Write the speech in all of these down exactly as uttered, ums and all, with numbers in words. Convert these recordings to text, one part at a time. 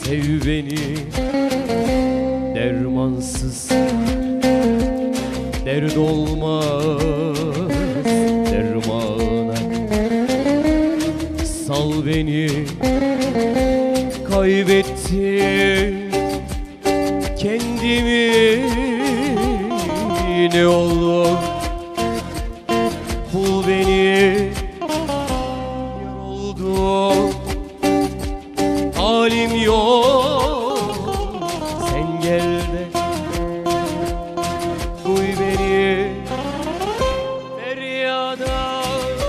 sev beni. Dermansız dert olmaz dermana, sal beni. Kaybettim kendimi, ne olur bul beni. Yoruldum, halim yok, sen gel de duy beni. Feryada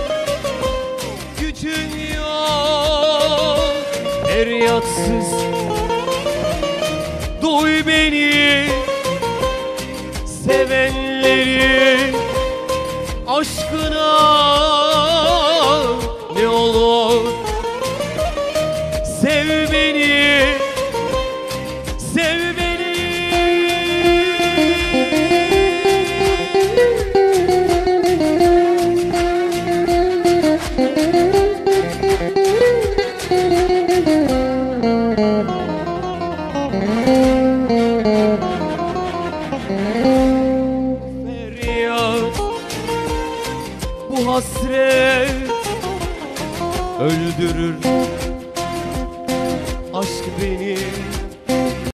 gücün yok, feryatsız duy beni. Sevenleri aşkına ne olur sev beni, sev beni. Feryat, bu hasret öldürür aşk beni.